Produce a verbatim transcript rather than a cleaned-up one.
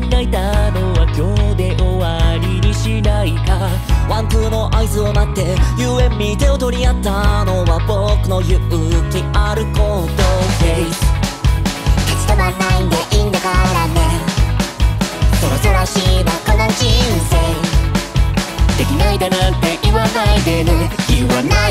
描いたのは今日で終わりにしないか。ワンツーの合図を待ってゆえに手を取り合ったのは僕の勇気ある行動。 立ち止まらないんでいいんだからね。そろそろしばこの人生できないだなんて言わないでね。言わない